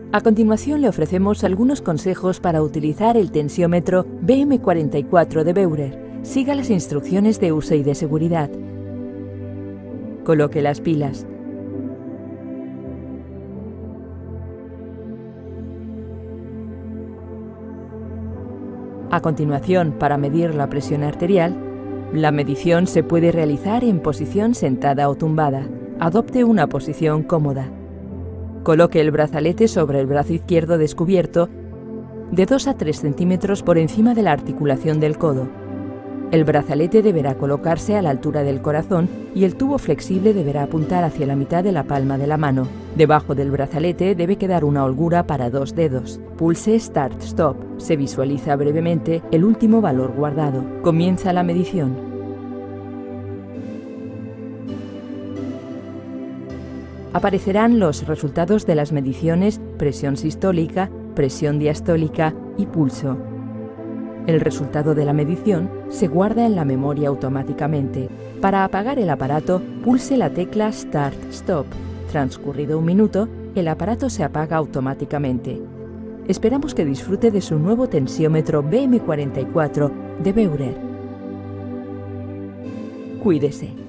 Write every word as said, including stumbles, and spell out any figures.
A continuación le ofrecemos algunos consejos para utilizar el tensiómetro B M cuarenta y cuatro de Beurer. Siga las instrucciones de uso y de seguridad. Coloque las pilas. A continuación, para medir la presión arterial, la medición se puede realizar en posición sentada o tumbada. Adopte una posición cómoda. Coloque el brazalete sobre el brazo izquierdo descubierto de dos a tres centímetros por encima de la articulación del codo. El brazalete deberá colocarse a la altura del corazón y el tubo flexible deberá apuntar hacia la mitad de la palma de la mano. Debajo del brazalete debe quedar una holgura para dos dedos. Pulse Start Stop. Se visualiza brevemente el último valor guardado. Comienza la medición. Aparecerán los resultados de las mediciones presión sistólica, presión diastólica y pulso. El resultado de la medición se guarda en la memoria automáticamente. Para apagar el aparato, pulse la tecla Start Stop. Transcurrido un minuto, el aparato se apaga automáticamente. Esperamos que disfrute de su nuevo tensiómetro B M cuarenta y cuatro de Beurer. Cuídese.